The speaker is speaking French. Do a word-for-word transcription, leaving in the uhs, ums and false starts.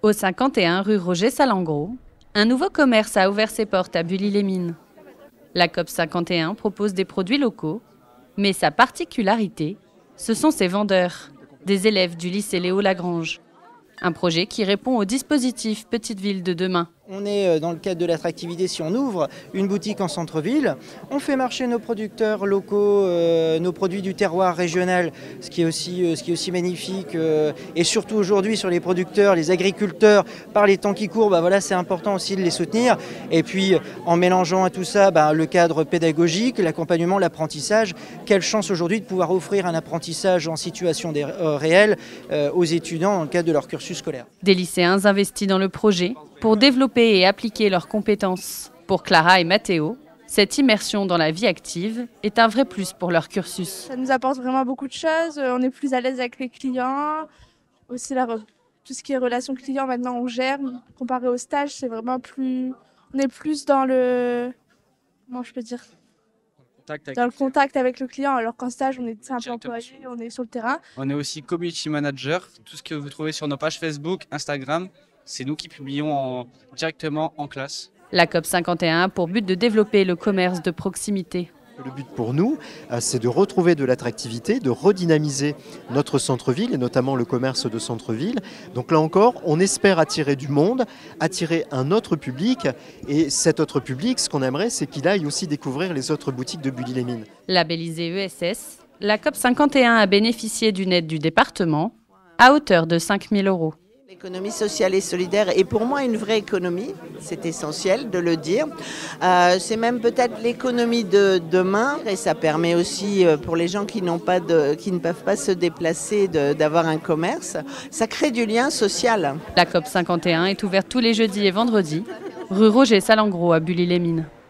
Au cinquante et un rue Roger Salengro, un nouveau commerce a ouvert ses portes à Bully-les-Mines. La C O P cinquante et un propose des produits locaux, mais sa particularité, ce sont ses vendeurs, des élèves du lycée Léo Lagrange. Un projet qui répond au dispositif Petite Ville de demain. On est dans le cadre de l'attractivité si on ouvre une boutique en centre-ville. On fait marcher nos producteurs locaux, euh, nos produits du terroir régional, ce qui est aussi, euh, ce qui est aussi magnifique. Euh, et surtout aujourd'hui sur les producteurs, les agriculteurs, par les temps qui courent, bah voilà, c'est important aussi de les soutenir. Et puis en mélangeant à tout ça bah, le cadre pédagogique, l'accompagnement, l'apprentissage. Quelle chance aujourd'hui de pouvoir offrir un apprentissage en situation des, euh, réelle euh, aux étudiants dans le cadre de leur cursus scolaire. Des lycéens investis dans le projet pour développer et appliquer leurs compétences. Pour Clara et Mathéo, cette immersion dans la vie active est un vrai plus pour leur cursus. Ça nous apporte vraiment beaucoup de choses. On est plus à l'aise avec les clients. Aussi, la, tout ce qui est relation client, maintenant on gère. Comparé au stage, c'est vraiment plus... On est plus dans le... Comment je peux dire dans le contact avec le client, alors qu'en stage, on est simple employé, on est sur le terrain. On est aussi community manager. Tout ce que vous trouvez sur nos pages Facebook, Instagram, c'est nous qui publions en, directement en classe. La C O P cinquante et un a pour but de développer le commerce de proximité. Le but pour nous, c'est de retrouver de l'attractivité, de redynamiser notre centre-ville et notamment le commerce de centre-ville. Donc là encore, on espère attirer du monde, attirer un autre public. Et cet autre public, ce qu'on aimerait, c'est qu'il aille aussi découvrir les autres boutiques de Bully-les-Mines. Labellisée E S S, la C O P cinquante et un a bénéficié d'une aide du département à hauteur de cinq mille euros. L'économie sociale et solidaire est pour moi une vraie économie, c'est essentiel de le dire. Euh, c'est même peut-être l'économie de demain et ça permet aussi pour les gens qui, n'ont pas de, qui ne peuvent pas se déplacer de, d'avoir un commerce. Ça crée du lien social. La C O P cinquante et un est ouverte tous les jeudis et vendredis, rue Roger Salengro à Bully-les-Mines.